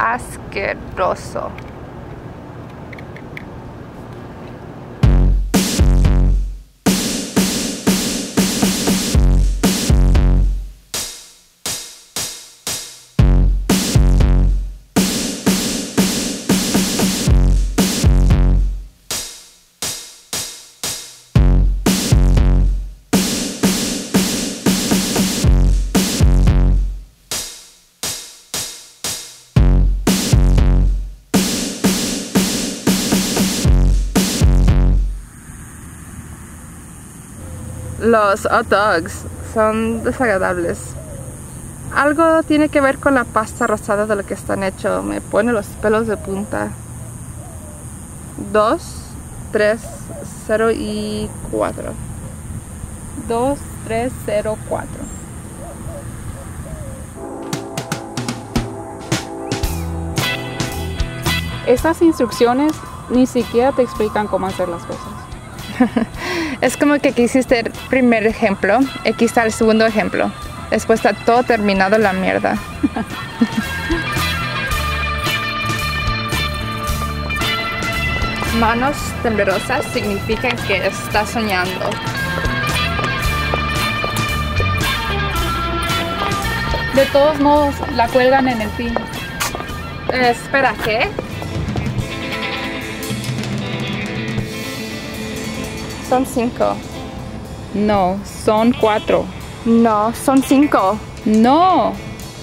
asqueroso. Los hot dogs son desagradables. Algo tiene que ver con la pasta rosada de lo que están hechos. Me pone los pelos de punta. 2, 3, 0 y 4. 2, 3, 0, 4. Estas instrucciones ni siquiera te explican cómo hacer las cosas. Es como que aquí hiciste el primer ejemplo, aquí está el segundo ejemplo. Después está todo terminado la mierda. Manos temblorosas significa que estás soñando. De todos modos, la cuelgan en el pin. Espera, ¿qué? Son 5. No, son 4. No, son 5. No.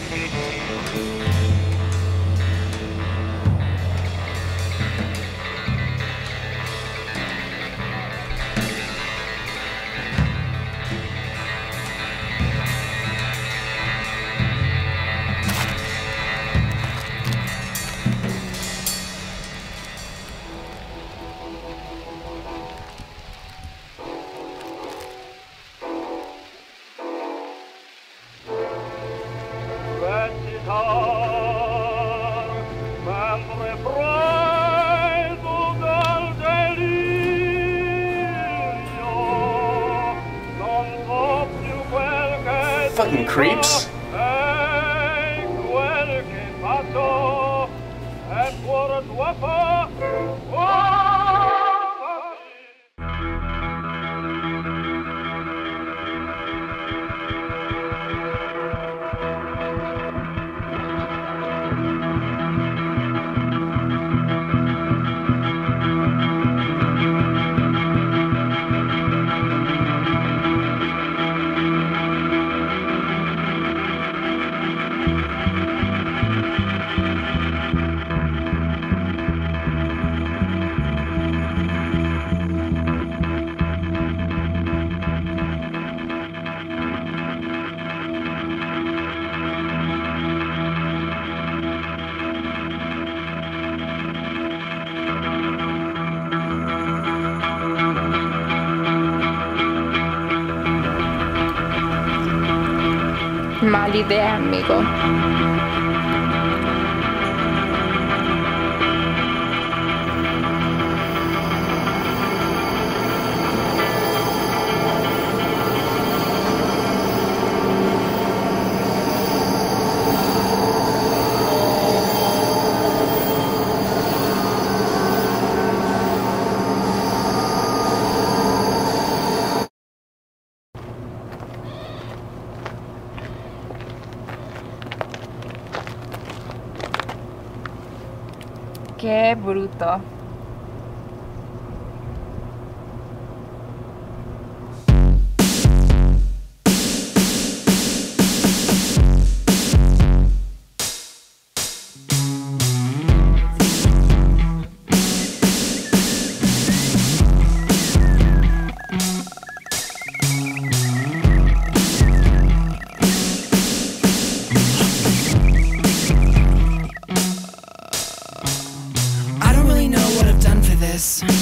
Fucking creeps. Mala idea, amigo. Qué bruto. I don't really know what I've done for this.